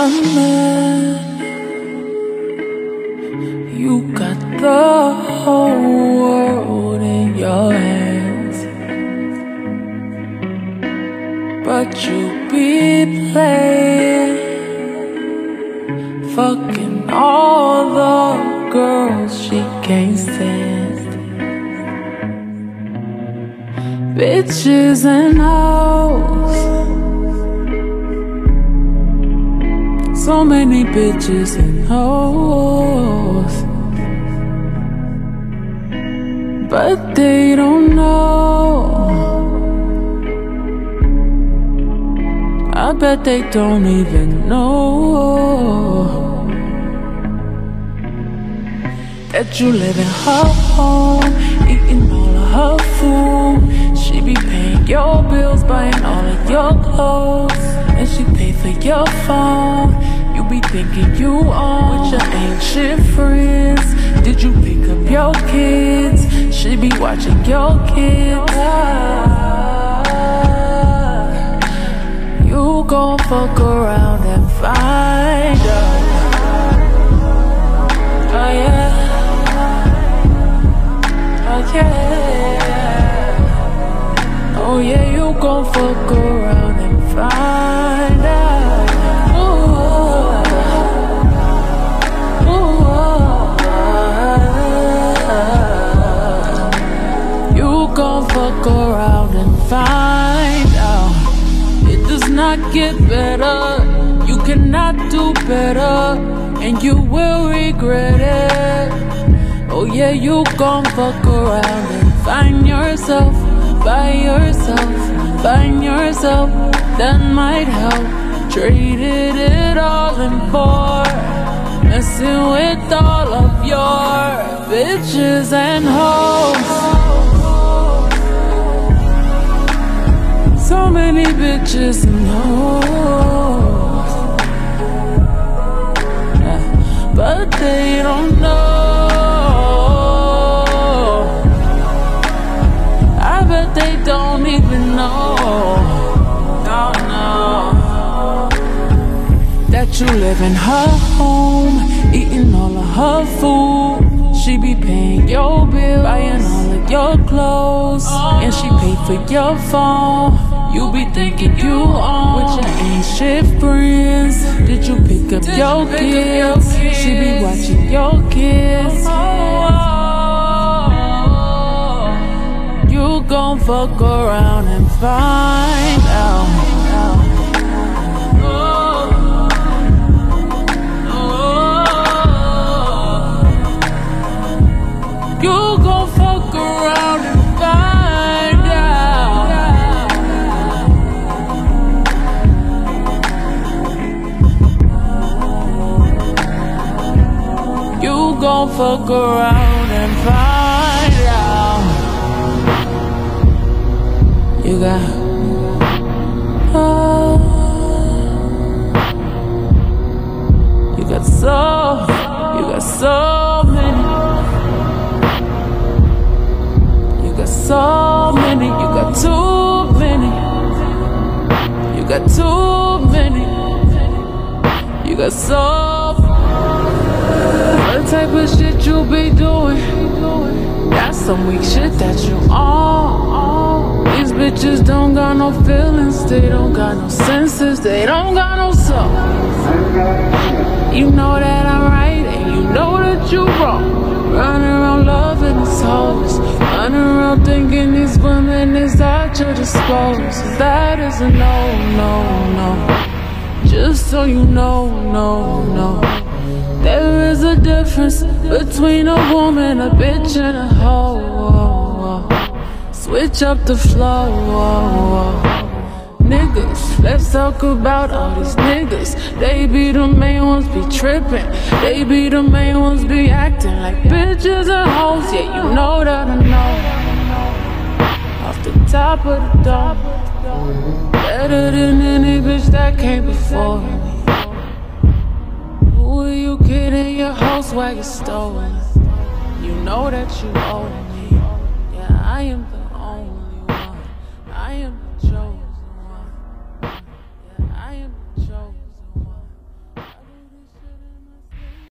man. You got the whole world in your hands, but you be playing, fucking all the girls she can't stand. Bitches and hoes, so many bitches and hoes, but they don't know. I bet they don't even know that you live in her home, eating all of her food. She be paying your bills, buying all of your clothes, and she pay for your phone. You be thinking you on with your ain't shit friends. Did you pick up your kids? She be watching your kids. You gon' fuck around and find out. Oh yeah, oh yeah, oh yeah. You gon' fuck around and find out. You gon' fuck around and find out. It does not get better. You cannot do better, and you will regret it. Oh yeah, you gon' fuck around and find yourself, by yourself, find yourself. That might help. Traded it all in for messing with all of your bitches and hoes. So many bitches and hoes, but they don't know. I bet they don't even know. No, no. That you live in her home, eating all of her food. She be paying your bill, buying all of your clothes, and she pay for your phone. You be thinking you on with your ain't shit friends. Did you pick up your kids? She be watching your kids. You gon' fuck around and find out. You gon' fuck around and find out. You gon' fuck around and find out. You got you got so many. You got so many. You got too many. You got too many. You got so. What type of shit you be doing? That's some weak shit that you on. These bitches don't got no feelings, they don't got no senses, they don't got no soul. You know that I'm right and you know that you wrong. Running around loving these hoes, running around thinking these women is at your disposal. That is a no, no, no. Just so you know, no, no. There is a difference between a woman, a bitch, and a hoe. Switch up the flow. Niggas, let's talk about all these niggas. They be the main ones be tripping. They be the main ones be acting like bitches and hoes. Yeah, you know that I know. Off the top of the dome, better than any bitch that came before me. Who are you kidding? Your house while you stolen. You know that you owe me. Yeah, I am the